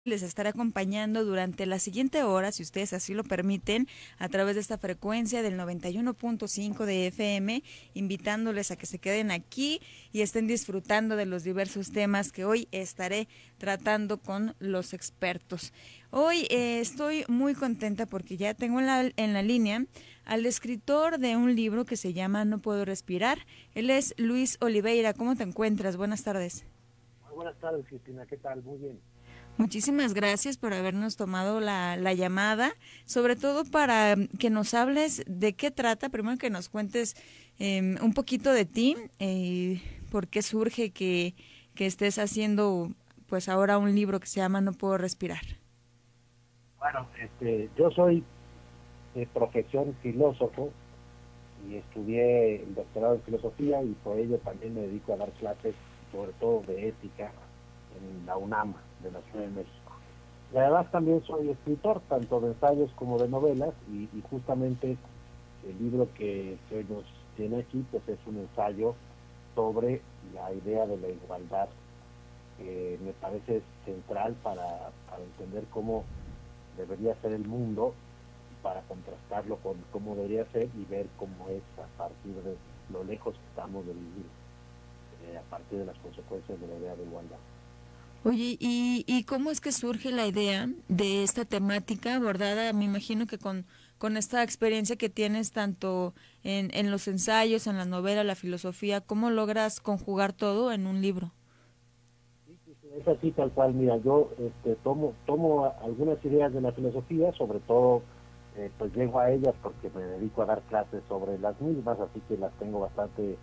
les estaré acompañando durante la siguiente hora, si ustedes así lo permiten, a través de esta frecuencia del 91.5 de FM, invitándoles a que se queden aquí y estén disfrutando de los diversos temas que hoy estaré tratando con los expertos. Hoy estoy muy contenta porque ya tengo en la línea al escritor de un libro que se llama No puedo respirar. Él es Luis Oliveira. ¿Cómo te encuentras? Buenas tardes. Muy buenas tardes, Cristina. ¿Qué tal? Muy bien. Muchísimas gracias por habernos tomado la llamada, sobre todo para que nos hables de qué trata, primero que nos cuentes un poquito de ti, por qué surge que estés haciendo pues ahora un libro que se llama No puedo respirar. Bueno, yo soy de profesión filósofo y estudié el doctorado en filosofía y por ello también me dedico a dar clases, sobre todo de ética, en la UNAM de la Ciudad de México. Y además también soy escritor, tanto de ensayos como de novelas, y justamente el libro que hoy nos tiene aquí, pues es un ensayo sobre la idea de la igualdad, que me parece central para entender cómo debería ser el mundo, para contrastarlo con cómo debería ser y ver cómo es a partir de lo lejos que estamos de vivir, a partir de las consecuencias de la idea de igualdad. Oye, ¿y cómo es que surge la idea de esta temática abordada, me imagino que con esta experiencia que tienes tanto en los ensayos, en la novela, la filosofía, cómo logras conjugar todo en un libro? Sí, sí, sí, es así tal cual. Mira, yo tomo algunas ideas de la filosofía, sobre todo, pues llego a ellas porque me dedico a dar clases sobre las mismas, así que las tengo bastante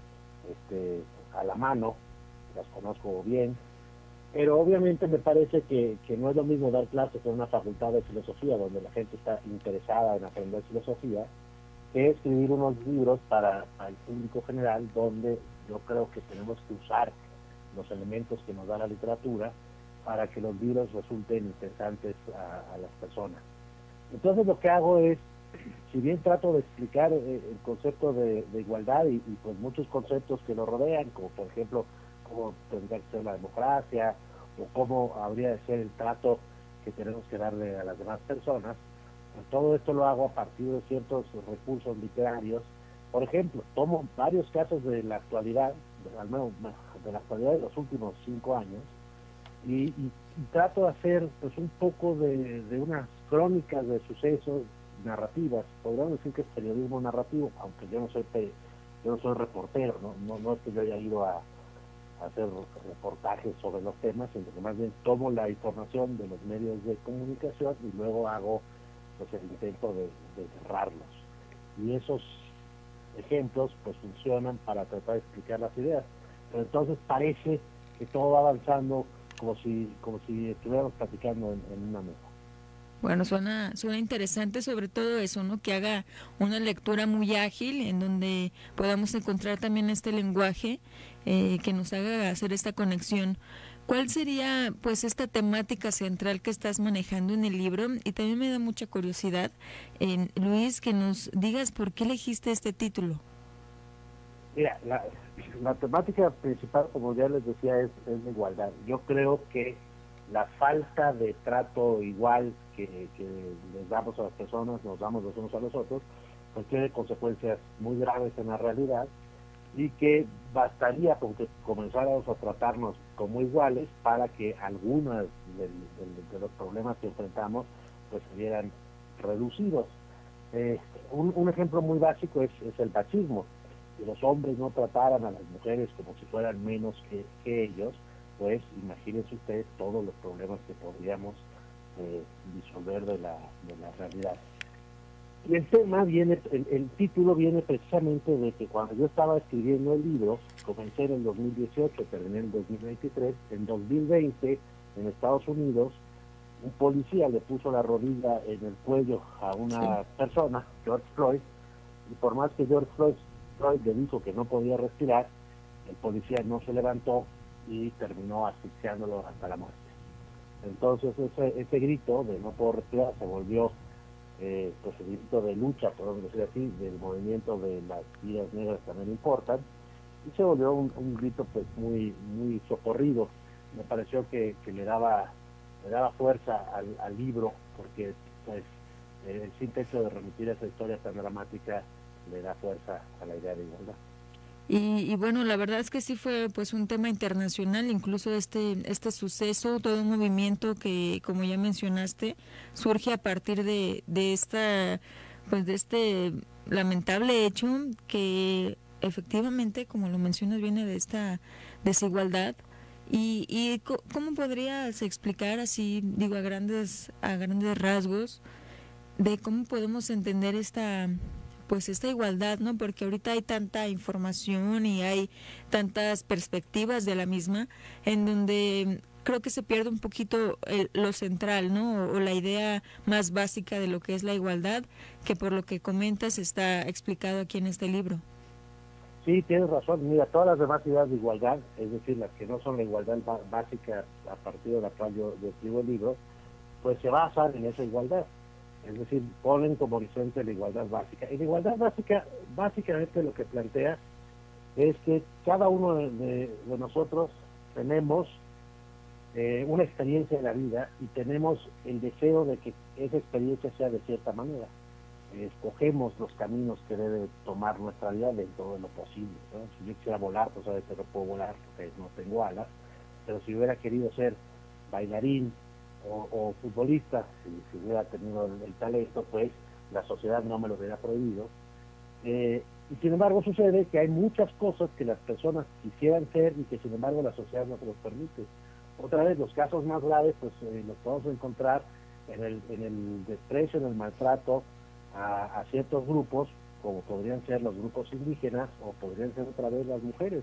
a la mano, las conozco bien. Pero obviamente me parece que no es lo mismo dar clases en una facultad de filosofía, donde la gente está interesada en aprender filosofía, que escribir unos libros para el público general, donde yo creo que tenemos que usar los elementos que nos da la literatura para que los libros resulten interesantes a las personas. Entonces lo que hago es, si bien trato de explicar el concepto de igualdad y pues muchos conceptos que lo rodean, como por ejemplo cómo tendría que ser la democracia o cómo habría de ser el trato que tenemos que darle a las demás personas, pues todo esto lo hago a partir de ciertos recursos literarios. Por ejemplo, tomo varios casos de la actualidad, al menos de la actualidad de los últimos 5 años, y trato de hacer pues un poco de unas crónicas de sucesos narrativas. Podríamos decir que es periodismo narrativo, aunque yo no soy reportero, no es que yo haya ido a hacer reportajes sobre los temas, sino que más bien tomo la información de los medios de comunicación y luego hago pues el intento de cerrarlos. Y esos ejemplos pues funcionan para tratar de explicar las ideas. Pero entonces parece que todo va avanzando como si estuviéramos platicando en una mesa. Bueno, suena interesante sobre todo eso, ¿no? Que haga una lectura muy ágil en donde podamos encontrar también este lenguaje que nos haga hacer esta conexión. ¿Cuál sería, pues, esta temática central que estás manejando en el libro? Y también me da mucha curiosidad, Luis, que nos digas por qué elegiste este título. Mira, la temática principal, como ya les decía, es la igualdad. Yo creo que la falta de trato igual que les damos a las personas, nos damos los unos a los otros, pues tiene consecuencias muy graves en la realidad, y que bastaría con que comenzáramos a tratarnos como iguales para que algunos de los problemas que enfrentamos pues se vieran reducidos. Eh, un ejemplo muy básico es el machismo. Si los hombres no trataran a las mujeres como si fueran menos que ellos, pues imagínense ustedes todos los problemas que podríamos disolver de la realidad. Y el tema viene, el título viene precisamente de que cuando yo estaba escribiendo el libro, comencé en el 2018, terminé en el 2023, en 2020, en Estados Unidos, un policía le puso la rodilla en el cuello a Sí. una persona, George Floyd, y por más que Floyd le dijo que no podía respirar, el policía no se levantó y terminó asfixiándolo hasta la muerte. Entonces ese grito de no puedo respirar se volvió pues el grito de lucha, podemos decir así, del movimiento de las vidas negras también importan, y se volvió un grito pues muy socorrido. Me pareció que le daba me daba fuerza al libro, porque pues el simple hecho de remitir esa historia tan dramática le da fuerza a la idea de igualdad. Y bueno, la verdad es que sí fue pues un tema internacional, incluso este suceso, todo un movimiento que, como ya mencionaste, surge a partir de esta, pues de este lamentable hecho que efectivamente, como lo mencionas, viene de esta desigualdad. Y ¿cómo podrías explicar así, digo, a grandes rasgos, de cómo podemos entender esta pues esta igualdad, ¿no? Porque ahorita hay tanta información y hay tantas perspectivas de la misma en donde creo que se pierde un poquito lo central, ¿no? O la idea más básica de lo que es la igualdad, que por lo que comentas está explicado aquí en este libro. Sí, tienes razón. Mira, todas las demás ideas de igualdad, es decir, las que no son la igualdad básica a partir de la cual yo escribo el libro, pues se basan en esa igualdad. Es decir, ponen como horizonte la igualdad básica. Y la igualdad básica, básicamente lo que plantea es que cada uno de nosotros tenemos una experiencia en la vida y tenemos el deseo de que esa experiencia sea de cierta manera. Escogemos los caminos que debe tomar nuestra vida dentro de lo posible, ¿no? Si yo quisiera volar, pues a veces no puedo volar porque no tengo alas, pero si hubiera querido ser bailarín o futbolista, si hubiera tenido el talento, pues la sociedad no me lo hubiera prohibido. Y sin embargo sucede que hay muchas cosas que las personas quisieran ser y que sin embargo la sociedad no se los permite. Otra vez, los casos más graves pues los podemos encontrar en el desprecio, en el maltrato a ciertos grupos, como podrían ser los grupos indígenas o podrían ser otra vez las mujeres.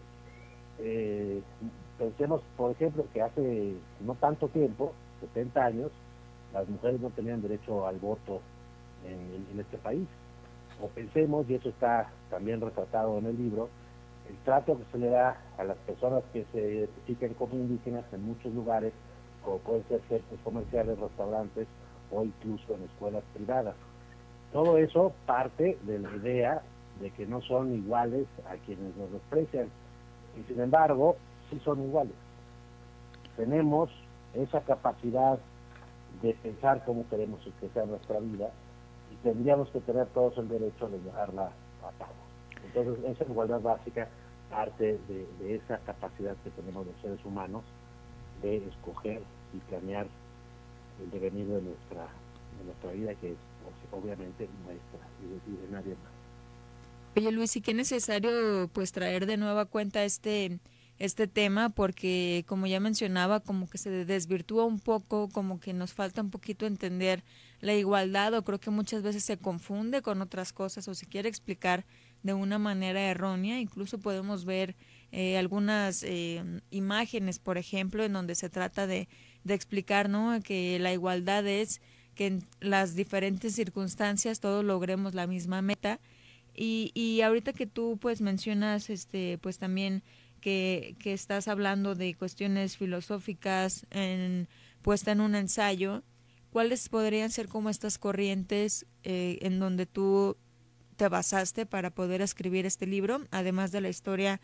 Pensemos, por ejemplo, que hace no tanto tiempo, 70 años, las mujeres no tenían derecho al voto en este país. O pensemos, y eso está también retratado en el libro, el trato que se le da a las personas que se identifican como indígenas en muchos lugares, como pueden ser centros comerciales, restaurantes o incluso en escuelas privadas. Todo eso parte de la idea de que no son iguales a quienes nos desprecian, y sin embargo, sí son iguales. Tenemos esa capacidad de pensar cómo queremos que sea nuestra vida y tendríamos que tener todos el derecho de llevarla a cabo. Entonces, esa igualdad básica parte de esa capacidad que tenemos los seres humanos de escoger y planear el devenir de nuestra vida, que es obviamente nuestra y de nadie más. Oye Luis, y qué necesario pues traer de nueva cuenta este tema, porque como ya mencionaba, como que se desvirtúa un poco, como que nos falta un poquito entender la igualdad, o creo que muchas veces se confunde con otras cosas o se quiere explicar de una manera errónea. Incluso podemos ver algunas imágenes, por ejemplo, en donde se trata de explicar, ¿no?, que la igualdad es que en las diferentes circunstancias todos logremos la misma meta. Y ahorita que tú pues mencionas pues también que estás hablando de cuestiones filosóficas puesta en un ensayo, ¿cuáles podrían ser como estas corrientes en donde tú te basaste para poder escribir este libro, además de la historia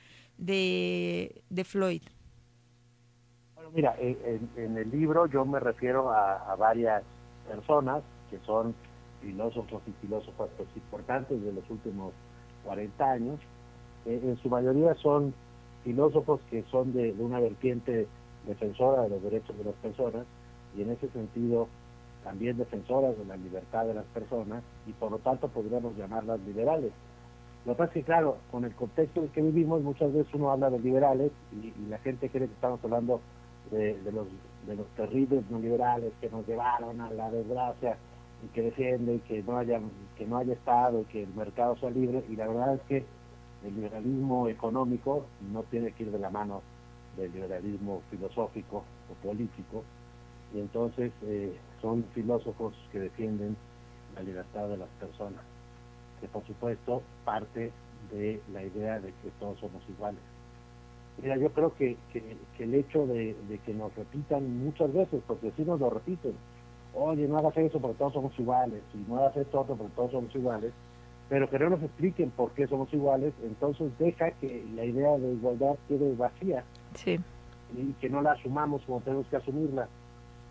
de Floyd? Bueno, mira, en el libro yo me refiero a varias personas que son filósofos y filósofas pues, importantes de los últimos 40 años. En su mayoría son filósofos que son de una vertiente defensora de los derechos de las personas y en ese sentido también defensoras de la libertad de las personas y por lo tanto podríamos llamarlas liberales. Lo que pasa es que, claro, con el contexto en el que vivimos, muchas veces uno habla de liberales y la gente cree que estamos hablando de los terribles neoliberales que nos llevaron a la desgracia y que defienden que no haya Estado y que el mercado sea libre, y la verdad es que el liberalismo económico no tiene que ir de la mano del liberalismo filosófico o político, y entonces son filósofos que defienden la libertad de las personas, que por supuesto parte de la idea de que todos somos iguales. Mira, yo creo que el hecho de que nos repitan muchas veces, porque sí nos lo repiten, oye, no hagas eso porque todos somos iguales, y no hagas esto otro porque todos somos iguales, pero que no nos expliquen por qué somos iguales, entonces deja que la idea de igualdad quede vacía. Sí. Y que no la asumamos como tenemos que asumirla.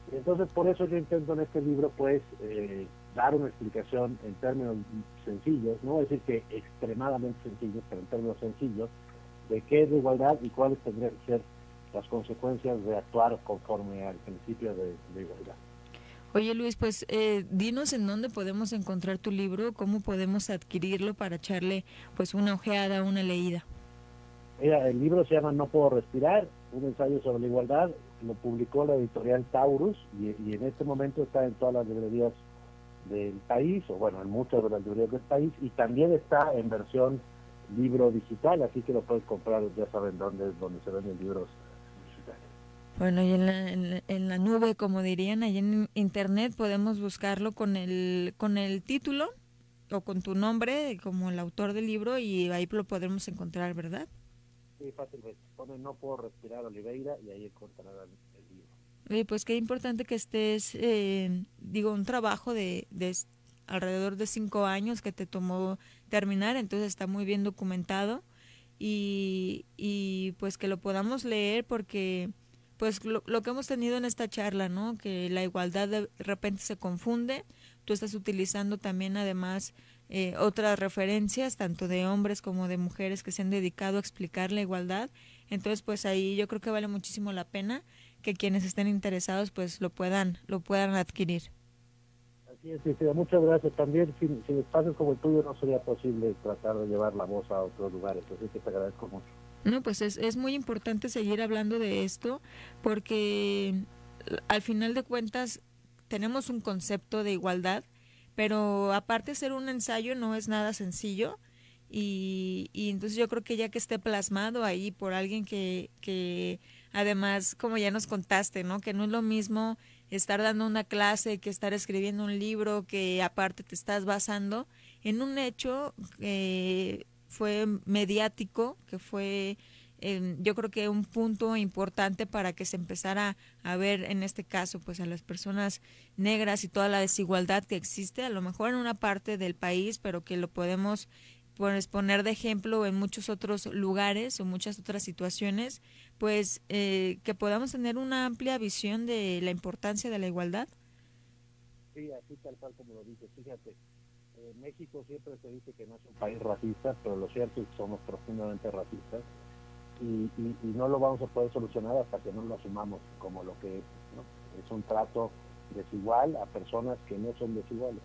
Entonces, por eso yo intento en este libro, pues, dar una explicación en términos sencillos, no voy a decir que extremadamente sencillos, pero en términos sencillos, de qué es la igualdad y cuáles tendrían que ser las consecuencias de actuar conforme al principio de igualdad. Oye, Luis, pues dinos en dónde podemos encontrar tu libro, cómo podemos adquirirlo para echarle pues una ojeada, una leída. Mira, el libro se llama No puedo respirar, un ensayo sobre la igualdad, lo publicó la editorial Taurus y en este momento está en todas las librerías del país, o bueno, en muchas de las librerías del país, y también está en versión libro digital, así que lo puedes comprar, ya saben dónde se venden libros digitales. Bueno, y en la nube, como dirían, ahí en internet podemos buscarlo con el título o con tu nombre como el autor del libro y ahí lo podremos encontrar, ¿verdad? Sí, fácilmente. Ponen No puedo respirar Oliveira y ahí encontrarán el libro. Oye, pues qué importante que estés, un trabajo de alrededor de 5 años que te tomó terminar, entonces está muy bien documentado y pues que lo podamos leer porque pues lo que hemos tenido en esta charla, ¿no? Que la igualdad de repente se confunde, tú estás utilizando también además otras referencias, tanto de hombres como de mujeres que se han dedicado a explicar la igualdad, entonces pues ahí yo creo que vale muchísimo la pena que quienes estén interesados pues lo puedan adquirir. Así es, Cristina, muchas gracias. También sin espacios como el tuyo no sería posible tratar de llevar la voz a otros lugares, así que te agradezco mucho. No, pues es muy importante seguir hablando de esto porque al final de cuentas tenemos un concepto de igualdad, pero aparte de ser un ensayo no es nada sencillo y entonces yo creo que ya que esté plasmado ahí por alguien que además, como ya nos contaste, ¿no? Que no es lo mismo estar dando una clase que estar escribiendo un libro, que aparte te estás basando en un hecho fue mediático, que fue yo creo que un punto importante para que se empezara a ver en este caso pues a las personas negras y toda la desigualdad que existe, a lo mejor en una parte del país, pero que lo podemos pues poner de ejemplo en muchos otros lugares o muchas otras situaciones, pues que podamos tener una amplia visión de la importancia de la igualdad. Sí, así tal cual como lo dices. Fíjate, México siempre se dice que no es un país racista, pero lo cierto es que somos profundamente racistas y no lo vamos a poder solucionar hasta que no lo asumamos como lo que es, ¿no? Es un trato desigual a personas que no son desiguales.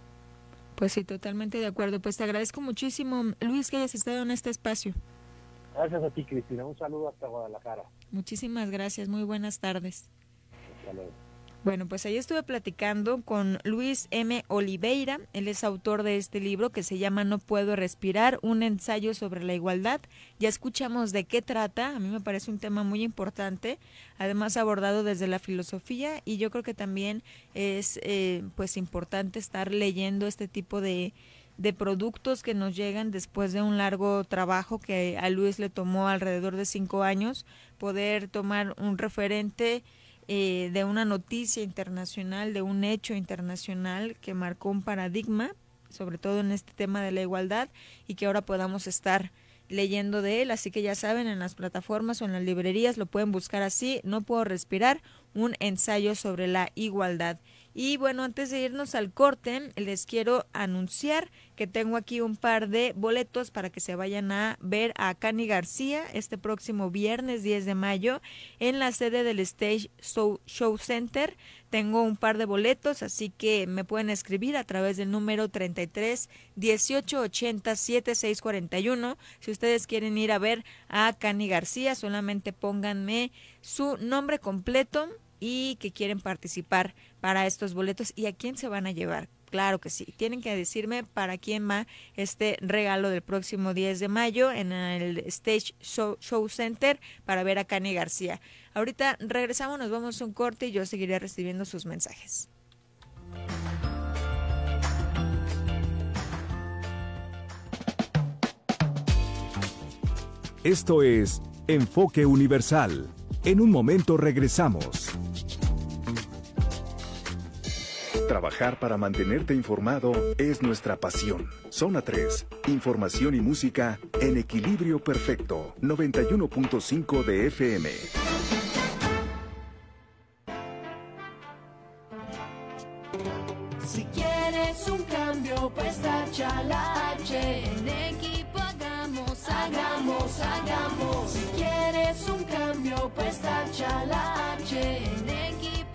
Pues sí, totalmente de acuerdo. Pues te agradezco muchísimo, Luis, que hayas estado en este espacio. Gracias a ti, Cristina. Un saludo hasta Guadalajara. Muchísimas gracias. Muy buenas tardes. Hasta luego. Bueno, pues ahí estuve platicando con Luis M. Oliveira. Él es autor de este libro que se llama No puedo respirar, un ensayo sobre la igualdad. Ya escuchamos de qué trata. A mí me parece un tema muy importante, además abordado desde la filosofía, y yo creo que también es pues importante estar leyendo este tipo de productos que nos llegan después de un largo trabajo que a Luis le tomó alrededor de 5 años, poder tomar un referente de una noticia internacional, de un hecho internacional que marcó un paradigma, sobre todo en este tema de la igualdad, y que ahora podamos estar leyendo de él. Así que ya saben, en las plataformas o en las librerías lo pueden buscar así, No puedo respirar, un ensayo sobre la igualdad. Y bueno, antes de irnos al corte, les quiero anunciar que tengo aquí un par de boletos para que se vayan a ver a Cani García este próximo viernes 10 de mayo en la sede del Stage Show Center. Tengo un par de boletos, así que me pueden escribir a través del número 33 18 80 7641. Si ustedes quieren ir a ver a Cani García, solamente pónganme su nombre completo y que quieren participar para estos boletos y a quién se van a llevar. Claro que sí, tienen que decirme para quién va este regalo del próximo 10 de mayo en el Stage Show Center para ver a Cani García. Ahorita regresamos, nos vamos a un corte y yo seguiré recibiendo sus mensajes. Esto es Enfoque Universal. En un momento regresamos. Trabajar para mantenerte informado es nuestra pasión. Zona 3, información y música en equilibrio perfecto. 91.5 de FM. Si quieres un cambio, pues tacha la H. En equipo hagamos, hagamos. Si quieres un cambio, pues tacha la H. En equipo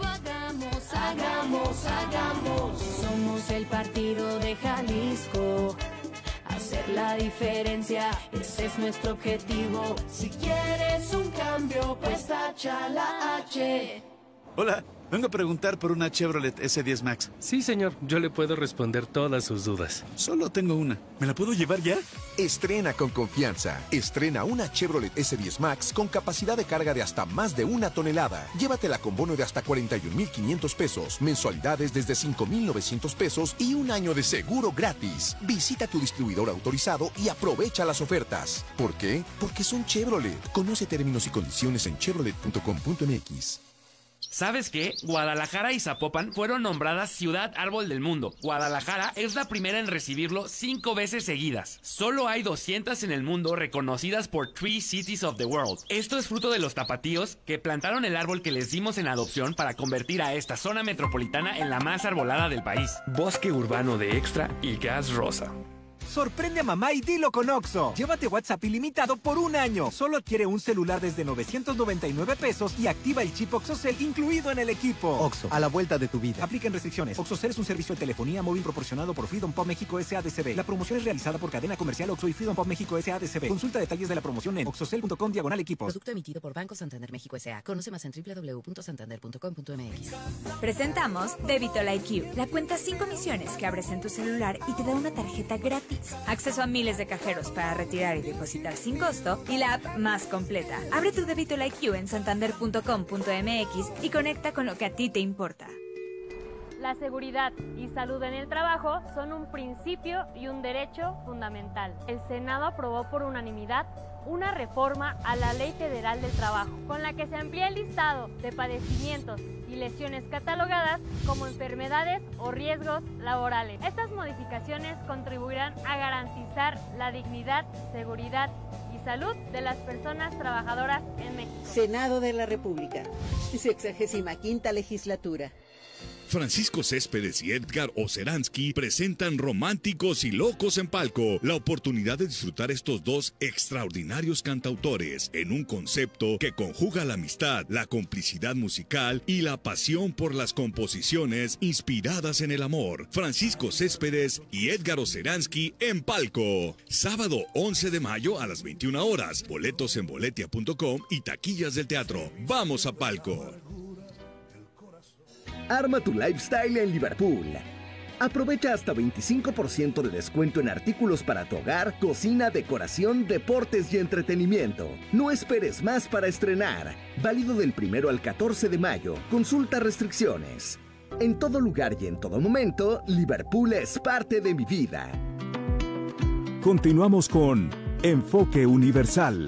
hagamos. Somos el partido de Jalisco. Hacer la diferencia, ese es nuestro objetivo. Si quieres un cambio, pues tacha la H. Hola, vengo a preguntar por una Chevrolet S10 Max. Sí, señor, yo le puedo responder todas sus dudas. Solo tengo una. ¿Me la puedo llevar ya? Estrena con confianza. Estrena una Chevrolet S10 Max con capacidad de carga de hasta más de 1 tonelada. Llévatela con bono de hasta 41,500 pesos, mensualidades desde 5,900 pesos y un año de seguro gratis. Visita tu distribuidor autorizado y aprovecha las ofertas. ¿Por qué? Porque son Chevrolet. Conoce términos y condiciones en chevrolet.com.mx. ¿Sabes qué? Guadalajara y Zapopan fueron nombradas Ciudad Árbol del Mundo. Guadalajara es la primera en recibirlo 5 veces seguidas. Solo hay 200 en el mundo reconocidas por Tree Cities of the World. Esto es fruto de los tapatíos que plantaron el árbol que les dimos en adopción para convertir a esta zona metropolitana en la más arbolada del país. Bosque urbano de Extra y Gas Rosa. Sorprende a mamá y dilo con Oxxo. Llévate WhatsApp ilimitado por 1 año. Solo adquiere un celular desde 999 pesos y activa el chip OxxoCell incluido en el equipo. Oxxo, a la vuelta de tu vida. Aplican restricciones. OxxoCell es un servicio de telefonía móvil proporcionado por Freedom Pop México S.A.D.C.B. La promoción es realizada por Cadena Comercial Oxxo y Freedom Pop México S.A.D.C.B. Consulta detalles de la promoción en oxxocell.com/equipos. Producto emitido por Banco Santander México S.A. Conoce más en www.santander.com.mx. Presentamos Débito IQ, la cuenta sin comisiones que abres en tu celular y te da una tarjeta gratis. Acceso a miles de cajeros para retirar y depositar sin costo y la app más completa. Abre tu Débito IQ en santander.com.mx y conecta con lo que a ti te importa. La seguridad y salud en el trabajo son un principio y un derecho fundamental. El Senado aprobó por unanimidad una reforma a la Ley Federal del Trabajo, con la que se amplía el listado de padecimientos y lesiones catalogadas como enfermedades o riesgos laborales. Estas modificaciones contribuirán a garantizar la dignidad, seguridad y salud de las personas trabajadoras en México. Senado de la República, 65ª legislatura. Francisco Céspedes y Edgar Oceransky presentan Románticos y Locos en Palco, la oportunidad de disfrutar estos dos extraordinarios cantautores en un concepto que conjuga la amistad, la complicidad musical y la pasión por las composiciones inspiradas en el amor. Francisco Céspedes y Edgar Oceransky en Palco, sábado 11 de mayo a las 21 horas, boletos en boletia.com y taquillas del teatro. ¡Vamos a Palco! Arma tu lifestyle en Liverpool. Aprovecha hasta 25% de descuento en artículos para tu hogar, cocina, decoración, deportes y entretenimiento. No esperes más para estrenar. Válido del 1 al 14 de mayo. Consulta restricciones. En todo lugar y en todo momento, Liverpool es parte de mi vida. Continuamos con Enfoque Universal.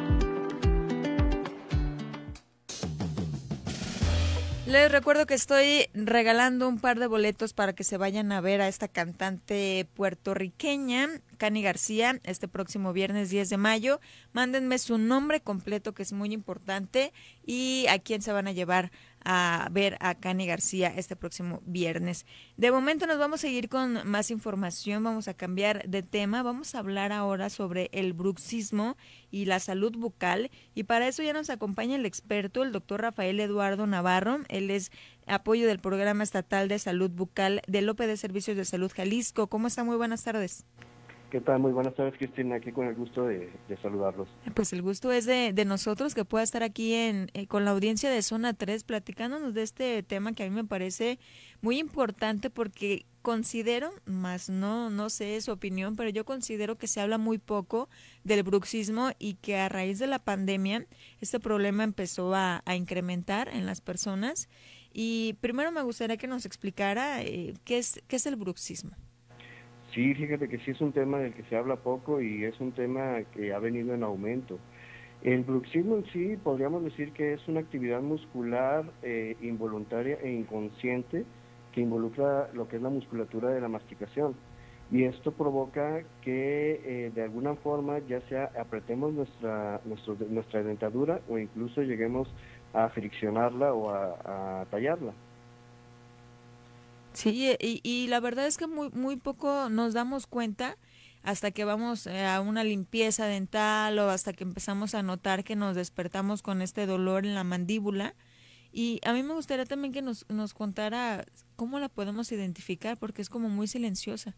Les recuerdo que estoy regalando un par de boletos para que se vayan a ver a esta cantante puertorriqueña, Cani García, este próximo viernes 10 de mayo. Mándenme su nombre completo, que es muy importante, y a quién se van a llevar a ver a Cani García este próximo viernes. De momento nos vamos a seguir con más información, vamos a cambiar de tema, vamos a hablar ahora sobre el bruxismo y la salud bucal, y para eso ya nos acompaña el experto, el doctor Rafael Eduardo Navarro. Él es apoyo del Programa Estatal de Salud Bucal del OPD Servicios de Salud Jalisco. ¿Cómo está? Muy buenas tardes. ¿Qué tal? Muy buenas tardes, Cristina. Aquí con el gusto de saludarlos. Pues el gusto es de nosotros que pueda estar aquí con la audiencia de Zona 3 platicándonos de este tema que a mí me parece muy importante, porque considero, más no sé su opinión, pero yo considero que se habla muy poco del bruxismo y que a raíz de la pandemia este problema empezó a incrementar en las personas. Y primero me gustaría que nos explicara qué es el bruxismo. Sí, fíjate que sí es un tema del que se habla poco y es un tema que ha venido en aumento. El bruxismo en sí podríamos decir que es una actividad muscular involuntaria e inconsciente que involucra lo que es la musculatura de la masticación. Y esto provoca que de alguna forma ya sea apretemos nuestra dentadura o incluso lleguemos a friccionarla o a tallarla. Sí, y la verdad es que muy poco nos damos cuenta hasta que vamos a una limpieza dental o hasta que empezamos a notar que nos despertamos con este dolor en la mandíbula. Y a mí me gustaría también que nos contara cómo la podemos identificar, porque es como muy silenciosa.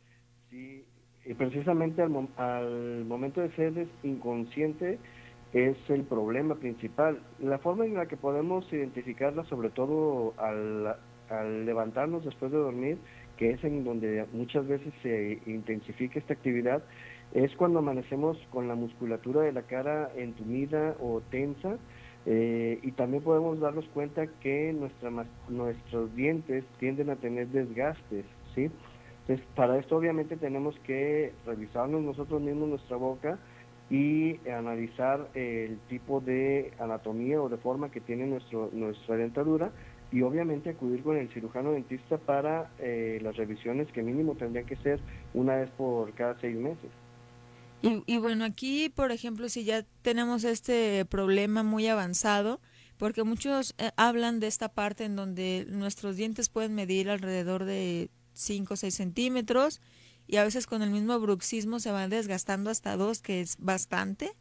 Sí, y precisamente al momento de ser inconsciente es el problema principal. La forma en la que podemos identificarla, sobre todo al levantarnos después de dormir, que es en donde muchas veces se intensifica esta actividad, es cuando amanecemos con la musculatura de la cara entumida o tensa, y también podemos darnos cuenta que nuestros dientes tienden a tener desgastes, ¿sí? Entonces, para esto obviamente tenemos que revisarnos nosotros mismos nuestra boca y analizar el tipo de anatomía o de forma que tiene nuestra dentadura, y obviamente acudir con el cirujano dentista para las revisiones que mínimo tendrían que ser una vez por cada 6 meses. Y bueno, aquí, por ejemplo, si ya tenemos este problema muy avanzado, porque muchos hablan de esta parte en donde nuestros dientes pueden medir alrededor de 5 o 6 centímetros, y a veces con el mismo bruxismo se van desgastando hasta 2, que es bastante.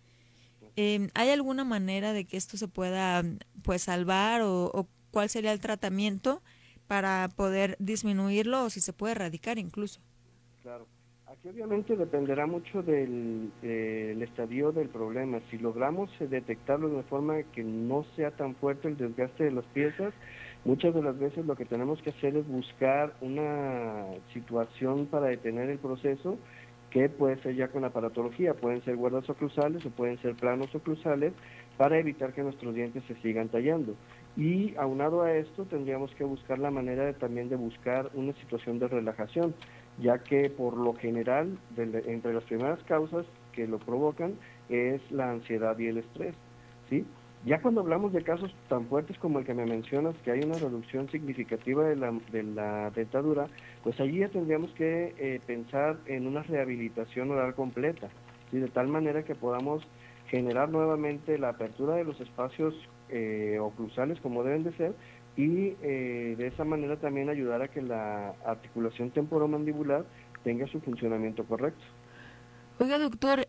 ¿Hay alguna manera de que esto se pueda pues salvar o cuál sería el tratamiento para poder disminuirlo o si se puede erradicar incluso? Claro, aquí obviamente dependerá mucho del estadio del problema. Si logramos detectarlo de una forma que no sea tan fuerte el desgaste de las piezas, muchas de las veces lo que tenemos que hacer es buscar una situación para detener el proceso, que puede ser ya con aparatología, pueden ser guardas oclusales o pueden ser planos oclusales, para evitar que nuestros dientes se sigan tallando. Y aunado a esto tendríamos que buscar la manera también de buscar una situación de relajación, ya que por lo general entre las primeras causas que lo provocan es la ansiedad y el estrés, ¿sí? Ya cuando hablamos de casos tan fuertes como el que me mencionas, que hay una reducción significativa de la dentadura, pues allí ya tendríamos que pensar en una rehabilitación oral completa, ¿sí? De tal manera que podamos generar nuevamente la apertura de los espacios oclusales como deben de ser, y de esa manera también ayudar a que la articulación temporomandibular tenga su funcionamiento correcto. Oiga, doctor,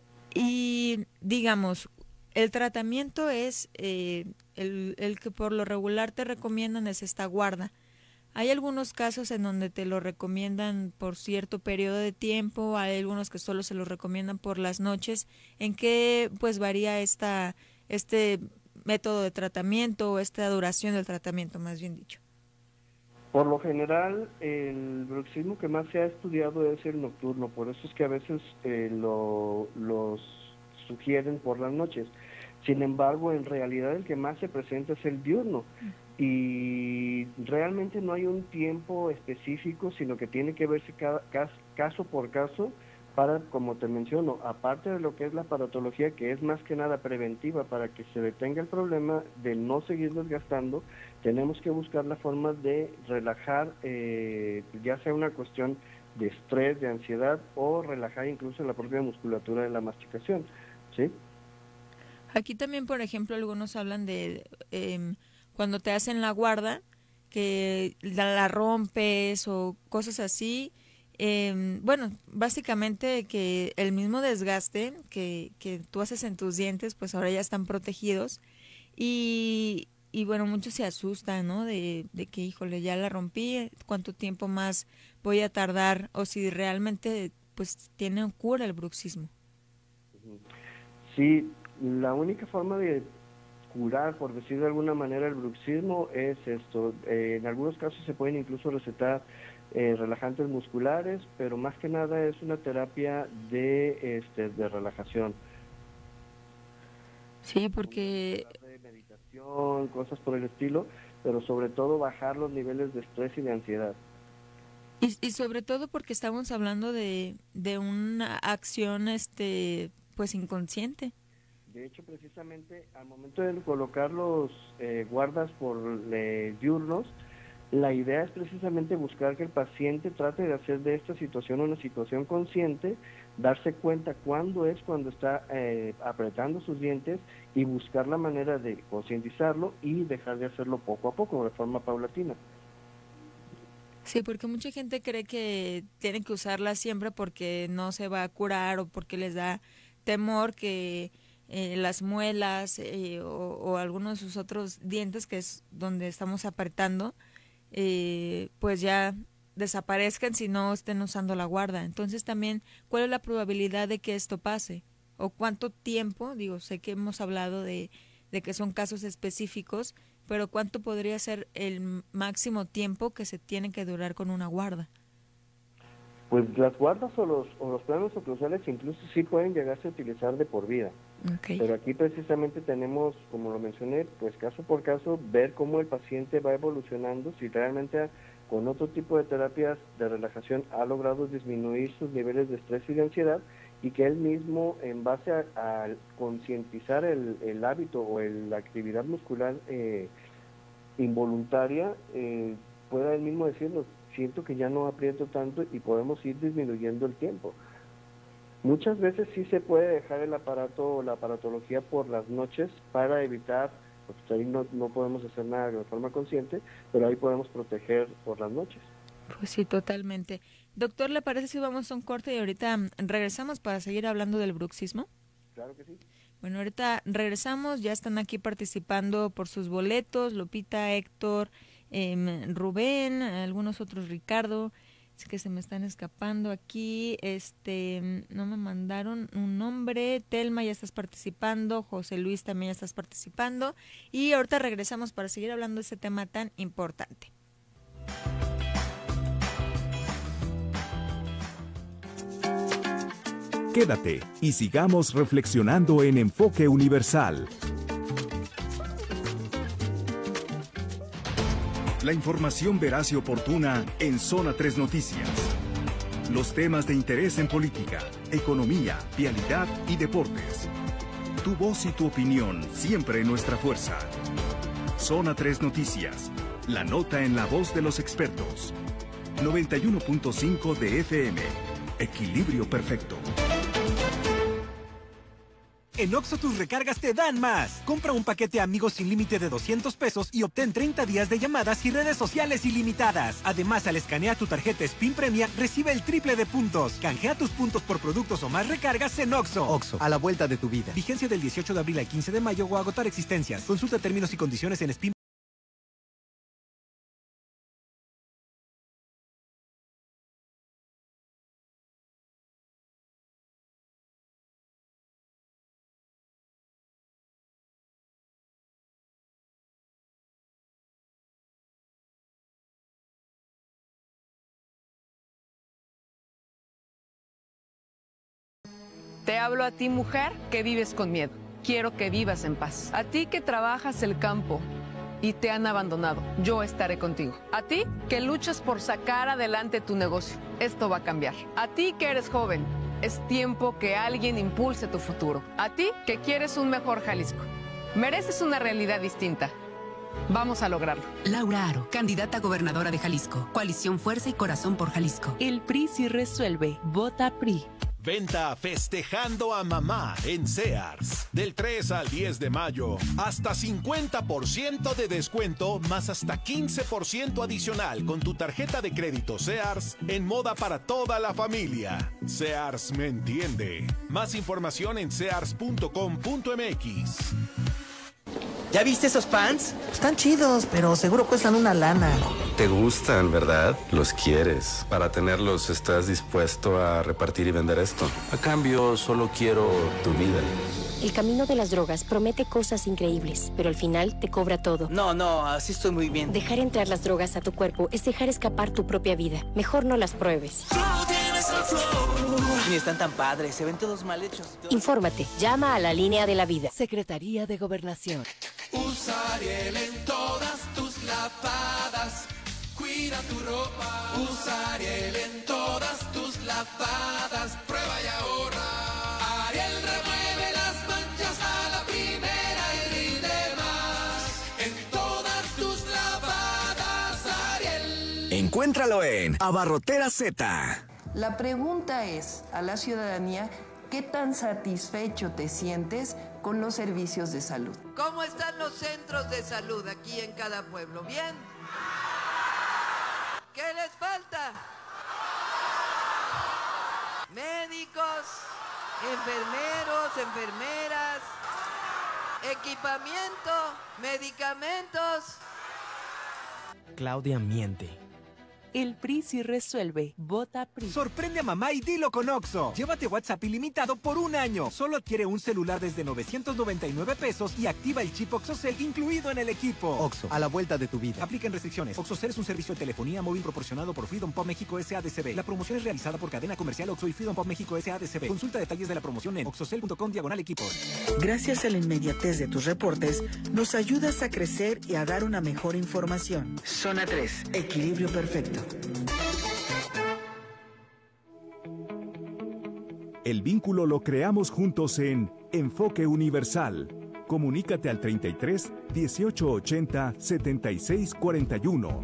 y digamos, el tratamiento es el que por lo regular te recomiendan es esta guarda. Hay algunos casos en donde te lo recomiendan por cierto periodo de tiempo, hay algunos que solo se lo recomiendan por las noches. ¿En qué pues varía este método de tratamiento o esta duración del tratamiento, más bien dicho? Por lo general, el bruxismo que más se ha estudiado es el nocturno, por eso es que a veces los sugieren por las noches. Sin embargo, en realidad el que más se presenta es el diurno, y realmente no hay un tiempo específico, sino que tiene que verse caso por caso para, como te menciono, aparte de lo que es la aparatología, que es más que nada preventiva para que se detenga el problema de no seguir desgastando, tenemos que buscar la forma de relajar, ya sea una cuestión de estrés, de ansiedad, o relajar incluso la propia musculatura de la masticación, ¿sí? Aquí también, por ejemplo, algunos hablan de cuando te hacen la guarda, que la rompes o cosas así. Bueno, básicamente que el mismo desgaste que tú haces en tus dientes, pues ahora ya están protegidos. Y bueno, muchos se asustan, ¿no? De que, híjole, ya la rompí, ¿cuánto tiempo más voy a tardar? O si realmente, pues, tiene cura el bruxismo. Sí, la única forma de curar, por decir de alguna manera, el bruxismo es esto. En algunos casos se pueden incluso recetar relajantes musculares, pero más que nada es una terapia de relajación. Sí, porque de meditación, cosas por el estilo, pero sobre todo bajar los niveles de estrés y de ansiedad. Y sobre todo porque estamos hablando de una acción pues inconsciente. De hecho, precisamente al momento de colocar los guardas por diurnos, la idea es precisamente buscar que el paciente trate de hacer de esta situación una situación consciente, darse cuenta cuando está apretando sus dientes, y buscar la manera de concientizarlo y dejar de hacerlo poco a poco, de forma paulatina. Sí, porque mucha gente cree que tienen que usarla siempre porque no se va a curar o porque les da temor que las muelas o algunos de sus otros dientes, que es donde estamos apretando, pues ya desaparezcan si no estén usando la guarda. Entonces también, ¿cuál es la probabilidad de que esto pase? ¿O cuánto tiempo? Digo, sé que hemos hablado de que son casos específicos, pero ¿cuánto podría ser el máximo tiempo que se tiene que durar con una guarda? Pues las guardas o los planos oclusales incluso sí pueden llegarse a utilizar de por vida. Okay. Pero aquí precisamente tenemos, como lo mencioné, pues caso por caso, ver cómo el paciente va evolucionando, si realmente con otro tipo de terapias de relajación ha logrado disminuir sus niveles de estrés y de ansiedad, y que él mismo, en base a concientizar el hábito o la actividad muscular involuntaria, pueda él mismo decirnos, siento que ya no aprieto tanto y podemos ir disminuyendo el tiempo. Muchas veces sí se puede dejar el aparato o la aparatología por las noches para evitar, pues ahí no podemos hacer nada de forma consciente, pero ahí podemos proteger por las noches. Pues sí, totalmente. Doctor, ¿le parece si vamos a un corte y ahorita regresamos para seguir hablando del bruxismo? Claro que sí. Bueno, ahorita regresamos, ya están aquí participando por sus boletos, Lupita, Héctor, Rubén, algunos otros, Ricardo, es que se me están escapando aquí, no me mandaron un nombre, Telma ya estás participando, José Luis también ya estás participando, y ahorita regresamos para seguir hablando de este tema tan importante. Quédate y sigamos reflexionando en Enfoque Universal. La información veraz y oportuna en Zona 3 Noticias. Los temas de interés en política, economía, vialidad y deportes. Tu voz y tu opinión siempre nuestra fuerza. Zona 3 Noticias. La nota en la voz de los expertos. 91.5 de FM. Equilibrio perfecto. En Oxxo tus recargas te dan más. Compra un paquete Amigos sin límite de 200 pesos y obtén 30 días de llamadas y redes sociales ilimitadas. Además, al escanear tu tarjeta Spin Premia, recibe el triple de puntos. Canjea tus puntos por productos o más recargas en Oxxo. Oxxo, a la vuelta de tu vida. Vigencia del 18 de abril al 15 de mayo o agotar existencias. Consulta términos y condiciones en Spin. Te hablo a ti, mujer, que vives con miedo. Quiero que vivas en paz. A ti que trabajas el campo y te han abandonado, yo estaré contigo. A ti que luchas por sacar adelante tu negocio, esto va a cambiar. A ti que eres joven, es tiempo que alguien impulse tu futuro. A ti que quieres un mejor Jalisco, mereces una realidad distinta. Vamos a lograrlo. Laura Aro, candidata a gobernadora de Jalisco. Coalición Fuerza y Corazón por Jalisco. El PRI sí resuelve. Vota PRI. Venta Festejando a Mamá en Sears. Del 3 al 10 de mayo, hasta 50% de descuento, más hasta 15% adicional con tu tarjeta de crédito Sears en moda para toda la familia. Sears me entiende. Más información en sears.com.mx. ¿Ya viste esos pants? Están chidos, pero seguro cuestan una lana. Te gustan, ¿verdad? Los quieres. Para tenerlos, ¿estás dispuesto a repartir y vender esto? A cambio, solo quiero tu vida. El camino de las drogas promete cosas increíbles, pero al final te cobra todo. No, así estoy muy bien. Dejar entrar las drogas a tu cuerpo es dejar escapar tu propia vida. Mejor no las pruebes. Ni están tan padres, se ven todos mal hechos. Infórmate, llama a la línea de la vida. Secretaría de Gobernación. Usa Ariel en todas tus lavadas. Cuida tu ropa. Usa Ariel en todas tus lavadas. Prueba y ahorra. Ariel remueve las manchas a la primera y rinde más. En todas tus lavadas, Ariel. Encuéntralo en Abarrotera Z. La pregunta es a la ciudadanía: ¿qué tan satisfecho te sientes con los servicios de salud? ¿Cómo están los centros de salud aquí en cada pueblo? ¿Bien? ¿Qué les falta? Médicos, enfermeros, enfermeras, equipamiento, medicamentos. Claudia miente. El PRI sí resuelve. Vota PRI. Sorprende a mamá y dilo con OXXO. Llévate WhatsApp ilimitado por un año. Solo adquiere un celular desde 999 pesos y activa el chip OXXOCEL incluido en el equipo. OXXO, a la vuelta de tu vida. Aplican restricciones. OXXOCEL es un servicio de telefonía móvil proporcionado por Freedom Pop México S.A.D.C.B. La promoción es realizada por Cadena Comercial OXXO y Freedom Pop México S.A.D.C.B. Consulta detalles de la promoción en oxxocel.com/equipos. Gracias a la inmediatez de tus reportes, nos ayudas a crecer y a dar una mejor información. Zona 3. Equilibrio perfecto. El vínculo lo creamos juntos en Enfoque Universal. Comunícate al 33 1880 76 41.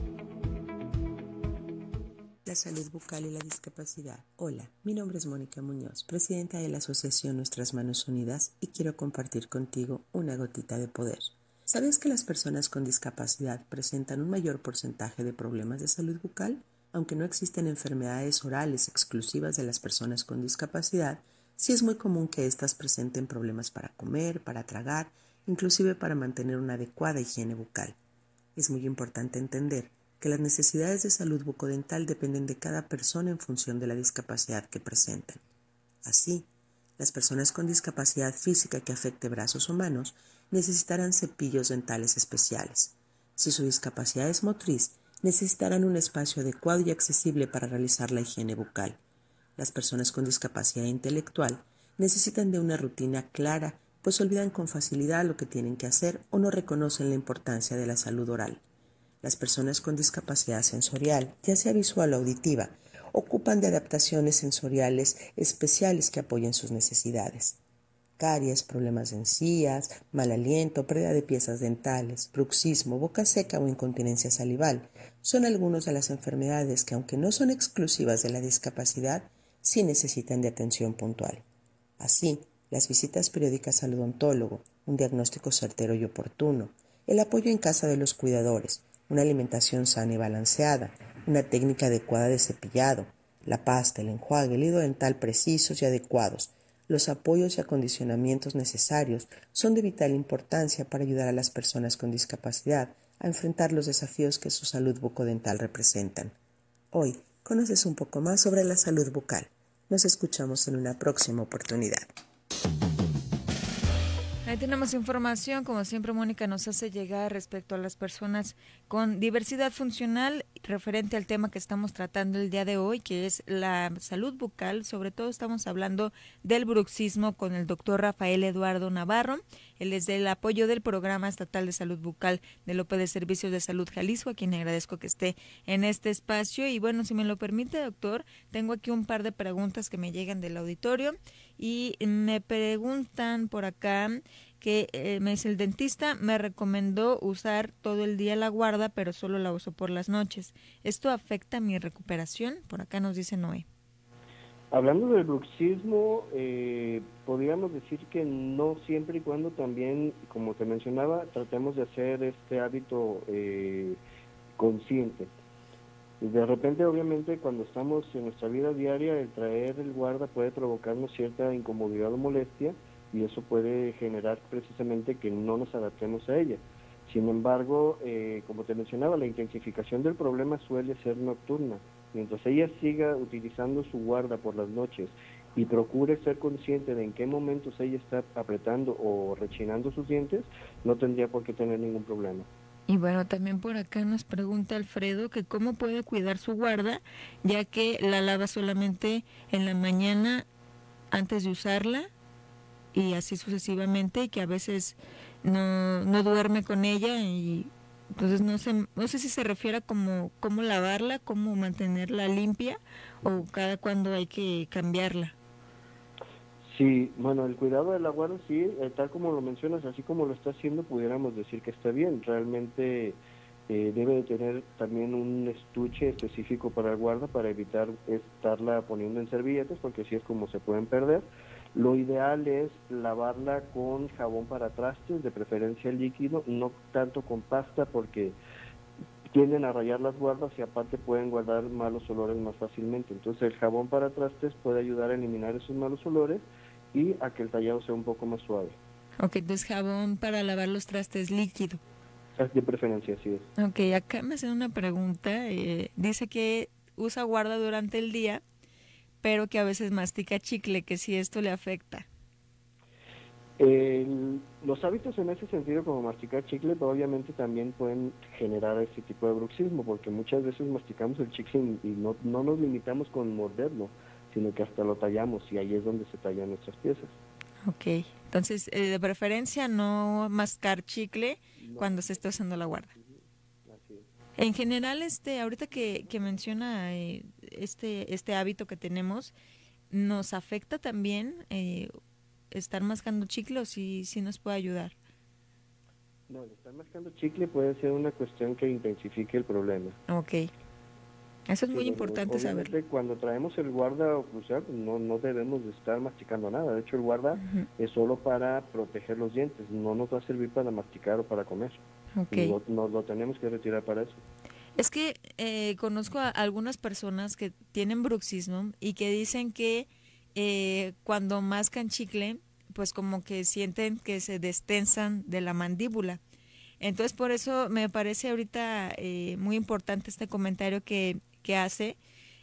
La salud bucal y la discapacidad. Hola, mi nombre es Mónica Muñoz, presidenta de la Asociación Nuestras Manos Unidas, y quiero compartir contigo una gotita de poder. ¿Sabes que las personas con discapacidad presentan un mayor porcentaje de problemas de salud bucal? Aunque no existen enfermedades orales exclusivas de las personas con discapacidad, sí es muy común que éstas presenten problemas para comer, para tragar, inclusive para mantener una adecuada higiene bucal. Es muy importante entender que las necesidades de salud bucodental dependen de cada persona en función de la discapacidad que presentan. Así, las personas con discapacidad física que afecte brazos o manos necesitarán cepillos dentales especiales. Si su discapacidad es motriz, necesitarán un espacio adecuado y accesible para realizar la higiene bucal. Las personas con discapacidad intelectual necesitan de una rutina clara, pues olvidan con facilidad lo que tienen que hacer o no reconocen la importancia de la salud oral. Las personas con discapacidad sensorial, ya sea visual o auditiva, ocupan de adaptaciones sensoriales especiales que apoyen sus necesidades. Caries, problemas de encías, mal aliento, pérdida de piezas dentales, bruxismo, boca seca o incontinencia salival son algunas de las enfermedades que, aunque no son exclusivas de la discapacidad, sí necesitan de atención puntual. Así, las visitas periódicas al odontólogo, un diagnóstico certero y oportuno, el apoyo en casa de los cuidadores, una alimentación sana y balanceada, una técnica adecuada de cepillado, la pasta, el enjuague, el hilo dental precisos y adecuados, los apoyos y acondicionamientos necesarios son de vital importancia para ayudar a las personas con discapacidad a enfrentar los desafíos que su salud bucodental representan. Hoy conoces un poco más sobre la salud bucal. Nos escuchamos en una próxima oportunidad. Ahí tenemos información, como siempre Mónica nos hace llegar respecto a las personas con diversidad funcional referente al tema que estamos tratando el día de hoy, que es la salud bucal. Sobre todo estamos hablando del bruxismo con el doctor Rafael Eduardo Navarro. Él es del apoyo del Programa Estatal de Salud Bucal del OPE de Servicios de Salud Jalisco, a quien le agradezco que esté en este espacio. Y bueno, si me lo permite, doctor, tengo aquí un par de preguntas que me llegan del auditorio y me preguntan por acá que me dice: el dentista me recomendó usar todo el día la guarda, pero solo la uso por las noches. ¿Esto afecta mi recuperación? Por acá nos dice Noé. Hablando del bruxismo, podríamos decir que no, siempre y cuando también, como te mencionaba, tratemos de hacer este hábito consciente. De repente, obviamente, cuando estamos en nuestra vida diaria, el traer el guarda puede provocarnos cierta incomodidad o molestia, y eso puede generar precisamente que no nos adaptemos a ella. Sin embargo, como te mencionaba, la intensificación del problema suele ser nocturna. Mientras ella siga utilizando su guarda por las noches y procure ser consciente de en qué momentos ella está apretando o rechinando sus dientes, no tendría por qué tener ningún problema. Y bueno, también por acá nos pregunta Alfredo que cómo puede cuidar su guarda, ya que la lava solamente en la mañana antes de usarla y así sucesivamente, y que a veces no duerme con ella, y entonces no sé si se refiere a cómo lavarla, cómo mantenerla limpia, o cada cuándo hay que cambiarla. Sí, bueno, el cuidado de la guarda, sí, tal como lo mencionas, así como lo está haciendo, pudiéramos decir que está bien. Realmente debe de tener también un estuche específico para el guarda para evitar estarla poniendo en servilletas, porque así es como se pueden perder. Lo ideal es lavarla con jabón para trastes, de preferencia líquido, no tanto con pasta, porque tienden a rayar las guardas y aparte pueden guardar malos olores más fácilmente. Entonces el jabón para trastes puede ayudar a eliminar esos malos olores y a que el tallado sea un poco más suave. Ok, entonces jabón para lavar los trastes líquido. De preferencia, así es. Ok, acá me hacen una pregunta. Dice que usa guarda durante el día, pero que a veces mastica chicle, que si esto le afecta. Los hábitos en ese sentido, como masticar chicle, obviamente también pueden generar este tipo de bruxismo, porque muchas veces masticamos el chicle y no nos limitamos con morderlo, sino que hasta lo tallamos y ahí es donde se tallan nuestras piezas. Ok, entonces de preferencia no mascar chicle cuando se está usando la guarda. Así es. En general, ahorita que menciona este hábito que tenemos, ¿nos afecta también estar mascando chicle o si nos puede ayudar? No, el estar mascando chicle puede ser una cuestión que intensifique el problema. Ok. Eso es muy importante saberlo. Cuando traemos el guarda oclusal, no debemos de estar masticando nada. De hecho, el guarda es solo para proteger los dientes. No nos va a servir para masticar o para comer. Okay. Nos lo tenemos que retirar para eso. Es que conozco a algunas personas que tienen bruxismo y que dicen que cuando mascan chicle, pues como que sienten que se destensan de la mandíbula. Entonces, por eso me parece ahorita muy importante este comentario que hace,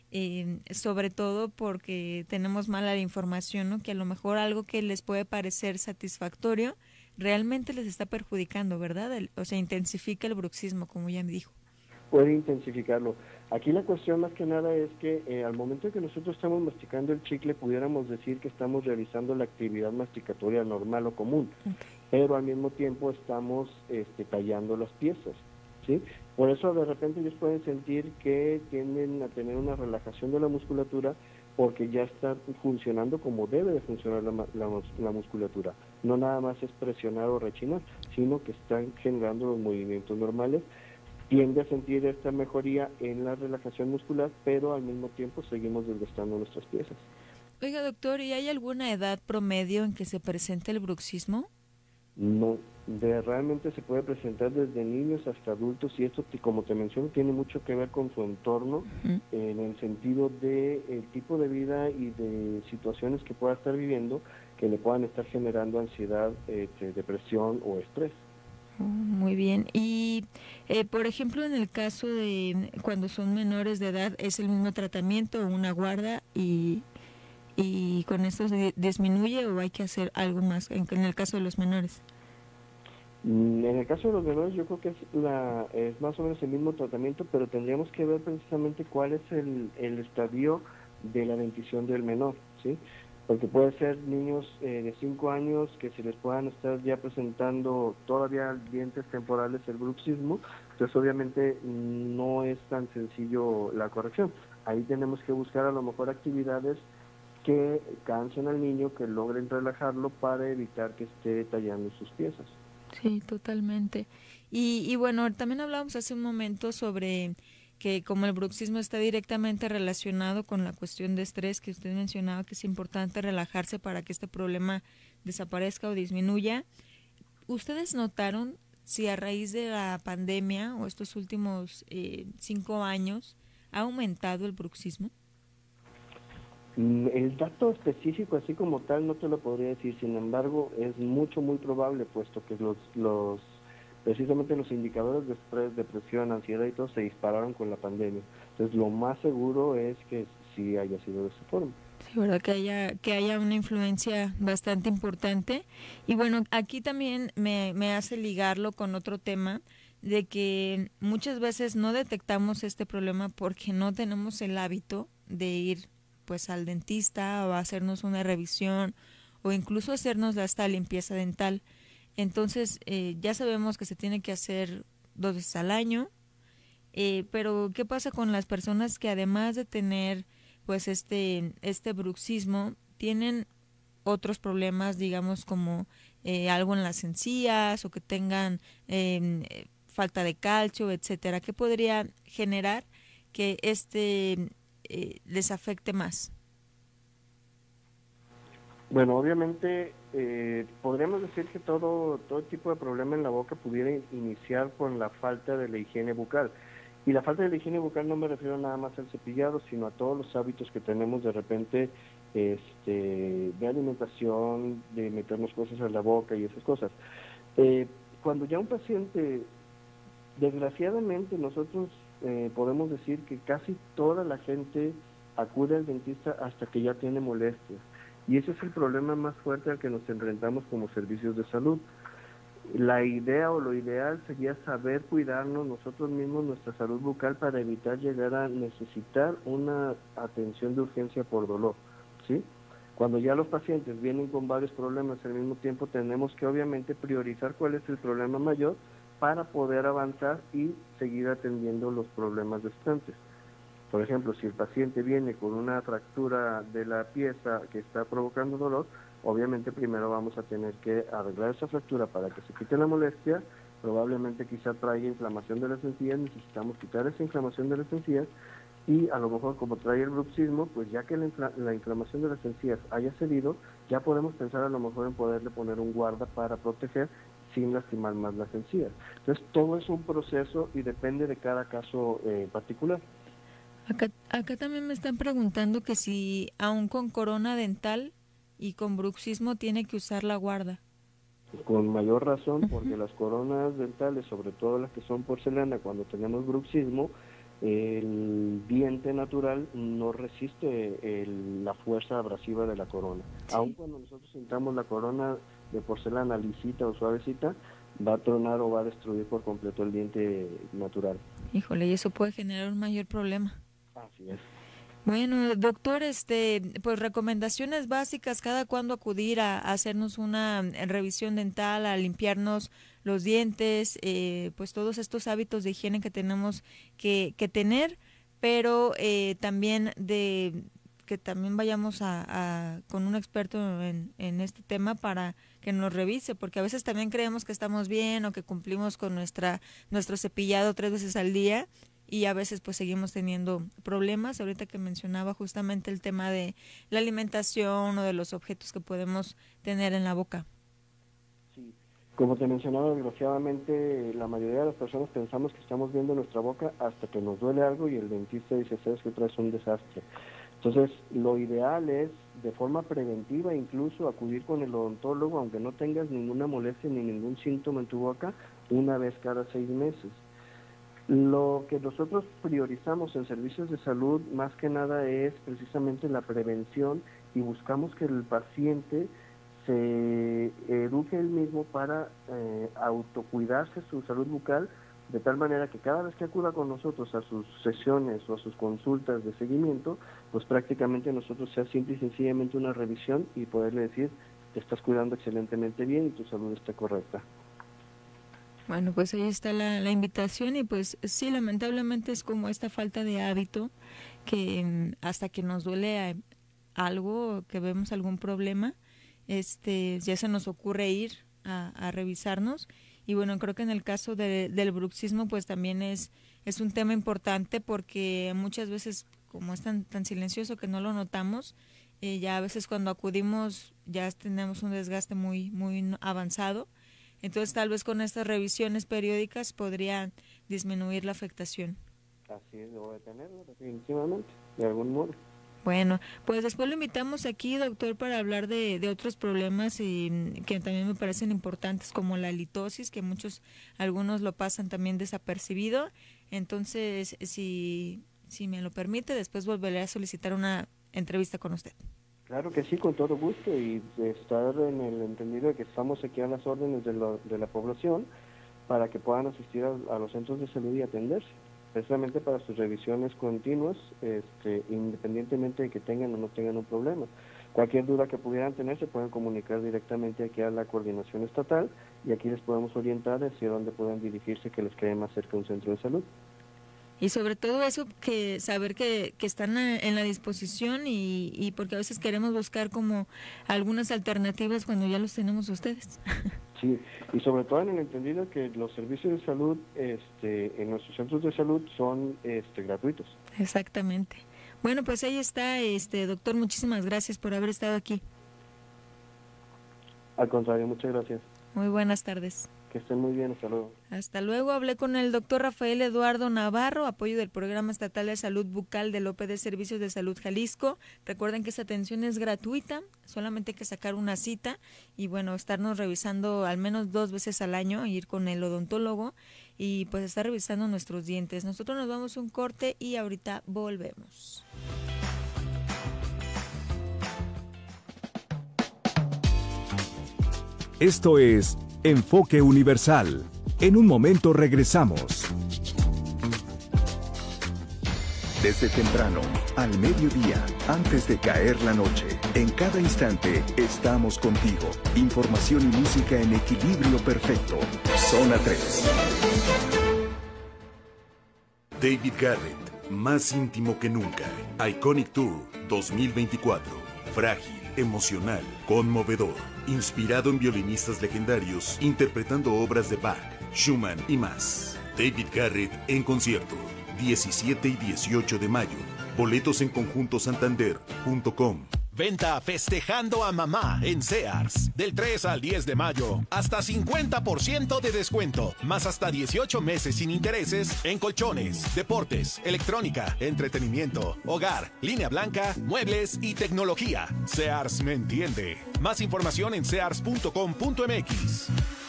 sobre todo porque tenemos mala información, ¿no? Que a lo mejor algo que les puede parecer satisfactorio realmente les está perjudicando, ¿verdad? O sea, intensifica el bruxismo, como ya me dijo. Puede intensificarlo. Aquí la cuestión más que nada es que al momento en que nosotros estamos masticando el chicle, pudiéramos decir que estamos realizando la actividad masticatoria normal o común, pero al mismo tiempo estamos tallando las piezas, ¿sí? Por eso de repente ellos pueden sentir que tienden a tener una relajación de la musculatura porque ya está funcionando como debe de funcionar la musculatura. No nada más es presionar o rechinar, sino que están generando los movimientos normales. Tiende a sentir esta mejoría en la relajación muscular, pero al mismo tiempo seguimos desgastando nuestras piezas. Oiga, doctor, ¿y hay alguna edad promedio en que se presente el bruxismo? No, realmente se puede presentar desde niños hasta adultos y esto, como te menciono, tiene mucho que ver con su entorno, en el sentido de el tipo de vida y de situaciones que pueda estar viviendo que le puedan estar generando ansiedad, depresión o estrés. Muy bien. Y, por ejemplo, en el caso de cuando son menores de edad, ¿es el mismo tratamiento, una guarda y con esto se disminuye o hay que hacer algo más en el caso de los menores? En el caso de los menores yo creo que es más o menos el mismo tratamiento, pero tendríamos que ver precisamente cuál es el estadio de la dentición del menor, ¿sí? Porque puede ser niños de 5 años que se les puedan estar ya presentando todavía dientes temporales el bruxismo, entonces obviamente no es tan sencillo la corrección. Ahí tenemos que buscar a lo mejor actividades que cansen al niño, que logren relajarlo para evitar que esté tallando sus piezas. Sí, totalmente. Y bueno, también hablábamos hace un momento sobre que como el bruxismo está directamente relacionado con la cuestión de estrés, que usted mencionaba que es importante relajarse para que este problema desaparezca o disminuya. ¿Ustedes notaron si a raíz de la pandemia o estos últimos 5 años ha aumentado el bruxismo? El dato específico así como tal no te lo podría decir, sin embargo es muy probable, puesto que precisamente los indicadores de estrés, depresión, ansiedad y todo se dispararon con la pandemia. Entonces lo más seguro es que sí haya sido de esa forma. Sí, verdad que haya una influencia bastante importante. Y bueno, aquí también me hace ligarlo con otro tema de que muchas veces no detectamos este problema porque no tenemos el hábito de ir pues al dentista o hacernos una revisión o incluso hacernos esta limpieza dental. Entonces ya sabemos que se tiene que hacer 2 veces al año, pero ¿qué pasa con las personas que además de tener pues este bruxismo tienen otros problemas, digamos como algo en las encías o que tengan falta de calcio, etcétera? ¿Qué podría generar que les afecte más? Bueno, obviamente podríamos decir que todo tipo de problema en la boca pudiera iniciar por la falta de la higiene bucal. Y la falta de la higiene bucal no me refiero nada más al cepillado, sino a todos los hábitos que tenemos de repente de alimentación, de meternos cosas a la boca y esas cosas. Cuando ya un paciente, desgraciadamente nosotros podemos decir que casi toda la gente acude al dentista hasta que ya tiene molestias. Y ese es el problema más fuerte al que nos enfrentamos como servicios de salud. La idea o lo ideal sería saber cuidarnos nosotros mismos, nuestra salud bucal, para evitar llegar a necesitar una atención de urgencia por dolor, ¿sí? Cuando ya los pacientes vienen con varios problemas al mismo tiempo, tenemos que obviamente priorizar cuál es el problema mayor para poder avanzar y seguir atendiendo los problemas restantes. Por ejemplo, si el paciente viene con una fractura de la pieza que está provocando dolor, obviamente primero vamos a tener que arreglar esa fractura para que se quite la molestia. Probablemente quizá traiga inflamación de las encías, necesitamos quitar esa inflamación de las encías, y a lo mejor como trae el bruxismo, pues ya que la inflamación de las encías haya cedido, ya podemos pensar a lo mejor en poderle poner un guarda para proteger sin lastimar más las encías. Entonces todo es un proceso y depende de cada caso particular. Acá también me están preguntando que si aún con corona dental y con bruxismo tiene que usar la guarda. Con mayor razón, porque las coronas dentales, sobre todo las que son porcelana, cuando tenemos bruxismo, el diente natural no resiste la fuerza abrasiva de la corona. Sí. Aun cuando nosotros sintamos la corona de porcelana lisita o suavecita, va a tronar o va a destruir por completo el diente natural. Híjole, y eso puede generar un mayor problema. Así es. Bueno, doctor, pues recomendaciones básicas, cada cuándo acudir a hacernos una revisión dental, a limpiarnos los dientes, pues todos estos hábitos de higiene que tenemos que tener, pero también que también vayamos con un experto en este tema para que nos revise, porque a veces también creemos que estamos bien o que cumplimos con nuestro cepillado 3 veces al día, y a veces pues seguimos teniendo problemas. Ahorita que mencionaba justamente el tema de la alimentación o de los objetos que podemos tener en la boca. Sí, como te mencionaba, desgraciadamente la mayoría de las personas pensamos que estamos viendo nuestra boca hasta que nos duele algo y el dentista dice, sabes que traes un desastre. Entonces, lo ideal es, de forma preventiva, incluso acudir con el odontólogo, aunque no tengas ninguna molestia ni ningún síntoma en tu boca, una vez cada 6 meses. Lo que nosotros priorizamos en servicios de salud más que nada es precisamente la prevención, y buscamos que el paciente se eduque él mismo para autocuidarse su salud bucal, de tal manera que cada vez que acuda con nosotros a sus sesiones o a sus consultas de seguimiento, pues prácticamente nosotros sea simple y sencillamente una revisión y poderle decir, te estás cuidando excelentemente bien y tu salud está correcta. Bueno, pues ahí está la invitación, y pues sí, lamentablemente es como esta falta de hábito que hasta que nos duele algo, que vemos algún problema, ya se nos ocurre ir a revisarnos. Y bueno, creo que en el caso del bruxismo pues también es un tema importante, porque muchas veces como es tan silencioso que no lo notamos, ya a veces cuando acudimos ya tenemos un desgaste muy avanzado. Entonces, tal vez con estas revisiones periódicas podría disminuir la afectación. Así es, debo de tenerlo definitivamente, de algún modo. Bueno, pues después lo invitamos aquí, doctor, para hablar de otros problemas que también me parecen importantes, como la halitosis, que algunos lo pasan también desapercibido. Entonces, si me lo permite, después volveré a solicitar una entrevista con usted. Claro que sí, con todo gusto, y estar en el entendido de que estamos aquí a las órdenes de la población para que puedan asistir a los centros de salud y atenderse, precisamente para sus revisiones continuas, independientemente de que tengan o no tengan un problema. Cualquier duda que pudieran tener se pueden comunicar directamente aquí a la coordinación estatal, y aquí les podemos orientar hacia dónde pueden dirigirse, que les quede más cerca un centro de salud. Y sobre todo eso, que saber que están en la disposición, y porque a veces queremos buscar como algunas alternativas cuando ya los tenemos ustedes. Sí, y sobre todo en el entendido que los servicios de salud en nuestros centros de salud son gratuitos. Exactamente. Bueno, pues ahí está, doctor, muchísimas gracias por haber estado aquí. Al contrario, muchas gracias. Muy buenas tardes. Que estén muy bien, hasta luego. Hasta luego. Hablé con el doctor Rafael Eduardo Navarro, apoyo del Programa Estatal de Salud Bucal del OPD Servicios de Salud Jalisco. Recuerden que esta atención es gratuita, solamente hay que sacar una cita y bueno, estarnos revisando al menos 2 veces al año, ir con el odontólogo y pues estar revisando nuestros dientes. Nosotros nos vamos a un corte y ahorita volvemos. Esto es Enfoque Universal. En un momento regresamos. Desde temprano, al mediodía, antes de caer la noche, en cada instante estamos contigo. Información y música en equilibrio perfecto. Zona 3. David Garrett, más íntimo que nunca. Iconic Tour 2024. Frágil, emocional, conmovedor. Inspirado en violinistas legendarios, interpretando obras de Bach, Schumann y más. David Garrett en concierto, 17 y 18 de mayo. Boletos en conjuntosantander.com. Venta Festejando a Mamá en Sears. Del 3 al 10 de mayo, hasta 50% de descuento, más hasta 18 meses sin intereses en colchones, deportes, electrónica, entretenimiento, hogar, línea blanca, muebles y tecnología. Sears me entiende. Más información en sears.com.mx.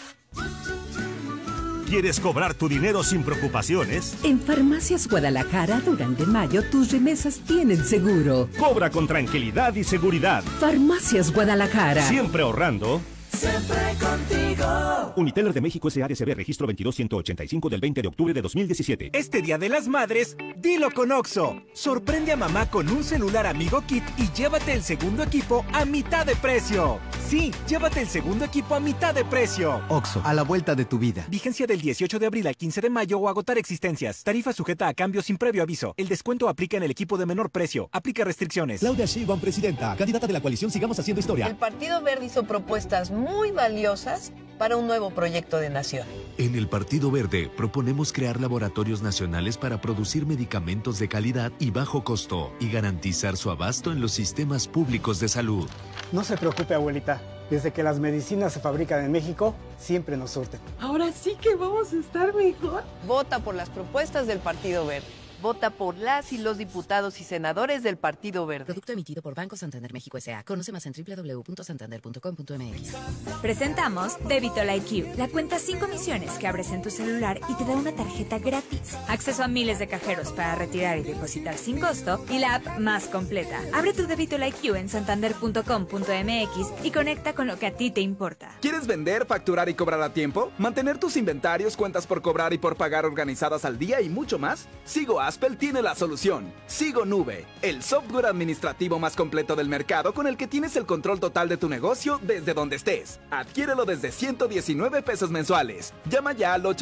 ¿Quieres cobrar tu dinero sin preocupaciones? En Farmacias Guadalajara, durante mayo, tus remesas tienen seguro. Cobra con tranquilidad y seguridad. Farmacias Guadalajara. Siempre ahorrando. Siempre contigo. Uniteller de México S.A.D.C.B. Registro 22185 del 20 de octubre de 2017. Este Día de las Madres, dilo con OXXO. Sorprende a mamá con un celular amigo kit y llévate el segundo equipo a mitad de precio. Sí, llévate el segundo equipo a mitad de precio. OXXO, a la vuelta de tu vida. Vigencia del 18 de abril al 15 de mayo o agotar existencias. Tarifa sujeta a cambio sin previo aviso. El descuento aplica en el equipo de menor precio. Aplica restricciones. Claudia Sheinbaum, presidenta, candidata de la coalición Sigamos Haciendo Historia. El Partido Verde hizo propuestas muy valiosas para un nuevo proyecto de nación. En el Partido Verde proponemos crear laboratorios nacionales para producir medicamentos de calidad y bajo costo y garantizar su abasto en los sistemas públicos de salud. No se preocupe, abuelita. Desde que las medicinas se fabrican en México, siempre nos surten. Ahora sí que vamos a estar mejor. Vota por las propuestas del Partido Verde. Vota por las y los diputados y senadores del Partido Verde. Producto emitido por Banco Santander México S.A. Conoce más en www.santander.com.mx. Presentamos Débito IQ, la cuenta sin comisiones que abres en tu celular y te da una tarjeta gratis. Acceso a miles de cajeros para retirar y depositar sin costo y la app más completa. Abre tu Débito IQ en santander.com.mx y conecta con lo que a ti te importa. ¿Quieres vender, facturar y cobrar a tiempo? ¿Mantener tus inventarios, cuentas por cobrar y por pagar organizadas al día y mucho más? Sigo Aspel tiene la solución. Sigo Nube, el software administrativo más completo del mercado con el que tienes el control total de tu negocio desde donde estés. Adquiérelo desde 119 pesos mensuales. Llama ya al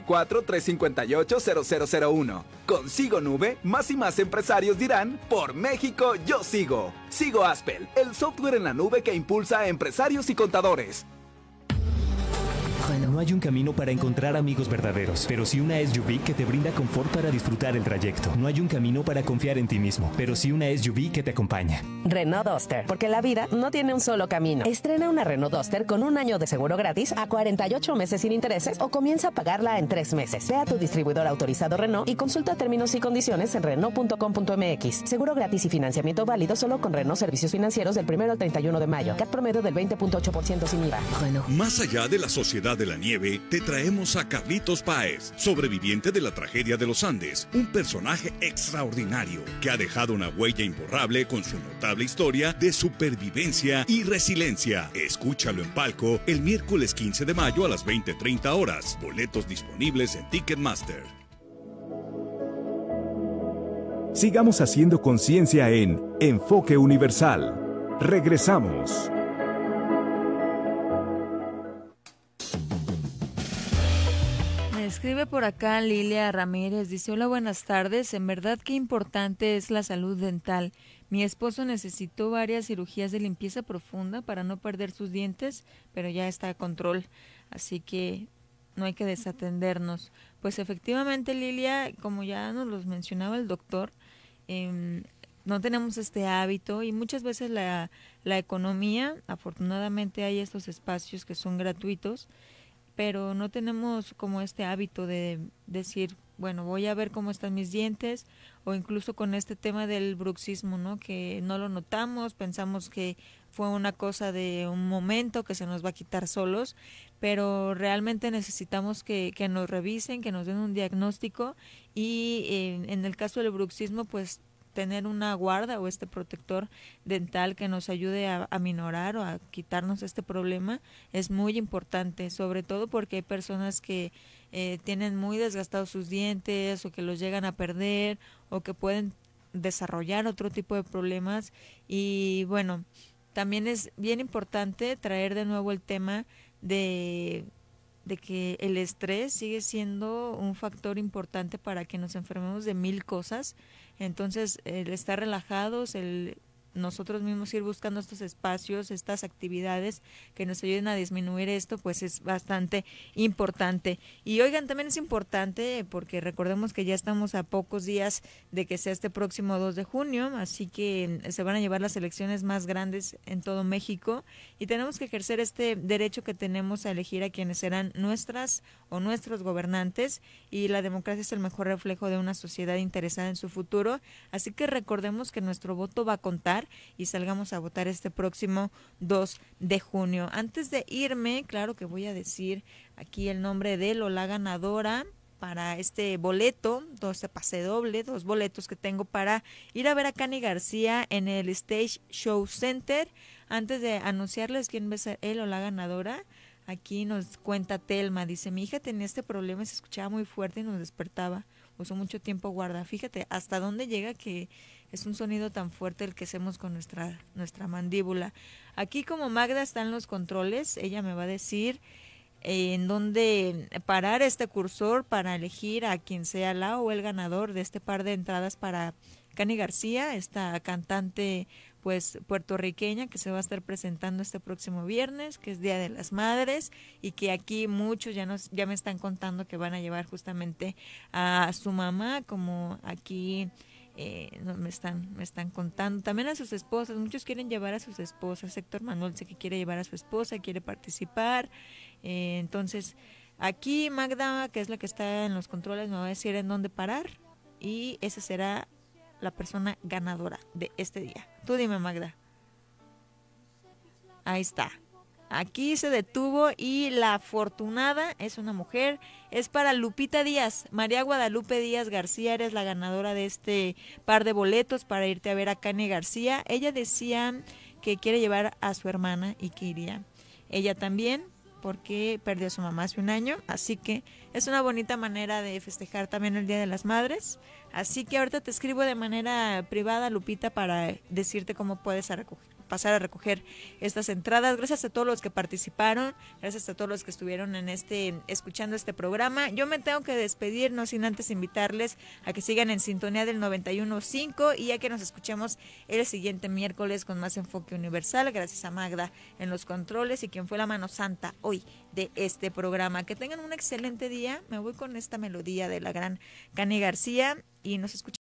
834-358-0001. Con Sigo Nube, más y más empresarios dirán, por México yo sigo. Sigo Aspel, el software en la nube que impulsa a empresarios y contadores. No hay un camino para encontrar amigos verdaderos, pero sí una SUV que te brinda confort para disfrutar el trayecto. No hay un camino para confiar en ti mismo, pero sí una SUV que te acompaña. Renault Duster, porque la vida no tiene un solo camino. Estrena una Renault Duster con 1 año de seguro gratis a 48 meses sin intereses o comienza a pagarla en 3 meses. Ve a tu distribuidor autorizado Renault y consulta términos y condiciones en Renault.com.mx. Seguro gratis y financiamiento válido solo con Renault Servicios Financieros del 1 al 31 de mayo. CAT promedio del 20.8% sin IVA. Renault. Más allá de la sociedad de la nieve, te traemos a Carlitos Páez, sobreviviente de la tragedia de los Andes, un personaje extraordinario que ha dejado una huella imborrable con su notable historia de supervivencia y resiliencia. Escúchalo en palco el miércoles 15 de mayo a las 20:30 horas. Boletos disponibles en Ticketmaster. Sigamos haciendo conciencia en Enfoque Universal. Regresamos. Escribe por acá Lilia Ramírez, dice: hola, buenas tardes, en verdad qué importante es la salud dental. Mi esposo necesitó varias cirugías de limpieza profunda para no perder sus dientes, pero ya está a control, así que no hay que desatendernos. Pues efectivamente, Lilia, como ya nos los mencionaba el doctor, no tenemos este hábito y muchas veces la economía, afortunadamente hay estos espacios que son gratuitos, pero no tenemos como este hábito de decir, bueno, voy a ver cómo están mis dientes, o incluso con este tema del bruxismo, ¿no? Que no lo notamos, pensamos que fue una cosa de un momento que se nos va a quitar solos, pero realmente necesitamos que nos revisen, que nos den un diagnóstico, y en el caso del bruxismo, pues tener una guarda o este protector dental que nos ayude a minorar o a quitarnos este problema es muy importante, sobre todo porque hay personas que tienen muy desgastados sus dientes o que los llegan a perder o que pueden desarrollar otro tipo de problemas. Y bueno, también es bien importante traer de nuevo el tema de que el estrés sigue siendo un factor importante para que nos enfermemos de 1000 cosas. Entonces, el estar relajados, el nosotros mismos ir buscando estos espacios, estas actividades que nos ayuden a disminuir esto, pues es bastante importante. Y oigan, también es importante porque recordemos que ya estamos a pocos días de que sea este próximo 2 de junio, así que se van a llevar las elecciones más grandes en todo México y tenemos que ejercer este derecho que tenemos a elegir a quienes serán nuestras o nuestros gobernantes, y la democracia es el mejor reflejo de una sociedad interesada en su futuro, así que recordemos que nuestro voto va a contar y salgamos a votar este próximo 2 de junio. Antes de irme, claro que voy a decir aquí el nombre de la ganadora para este boleto, 12 pase doble, 2 boletos que tengo para ir a ver a Cani García en el Stage Show Center. Antes de anunciarles quién va a ser él o la ganadora, aquí nos cuenta Telma, dice, mi hija tenía este problema, se escuchaba muy fuerte y nos despertaba, usó mucho tiempo guarda. Fíjate hasta dónde llega que es un sonido tan fuerte el que hacemos con nuestra mandíbula. Aquí como Magda está en los controles, ella me va a decir en dónde parar este cursor para elegir a quien sea la o el ganador de este par de entradas para Cani García, esta cantante pues puertorriqueña que se va a estar presentando este próximo viernes, que es Día de las Madres, y que aquí muchos ya me están contando que van a llevar justamente a su mamá, como aquí me están contando, también a sus esposas. Muchos quieren llevar a sus esposas. Héctor Manuel sé que quiere llevar a su esposa, quiere participar, entonces aquí Magda, que es la que está en los controles, me va a decir en dónde parar y esa será la persona ganadora de este día. Tú dime, Magda. Ahí está. Aquí se detuvo y la afortunada es una mujer, es para Lupita Díaz, María Guadalupe Díaz García, eres la ganadora de este par de boletos para irte a ver a Cani García. Ella decía que quiere llevar a su hermana y que iría. Ella también, porque perdió a su mamá hace un año, así que es una bonita manera de festejar también el Día de las Madres. Así que ahorita te escribo de manera privada, Lupita, para decirte cómo puedes pasar a recoger estas entradas. Gracias a todos los que participaron, gracias a todos los que estuvieron escuchando este programa. Yo me tengo que despedir, no sin antes invitarles a que sigan en sintonía del 91.5 y a que nos escuchemos el siguiente miércoles con más enfoque universal. Gracias a Magda en los controles y quien fue la mano santa hoy de este programa. Que tengan un excelente día. Me voy con esta melodía de la gran Cani García y nos escuchamos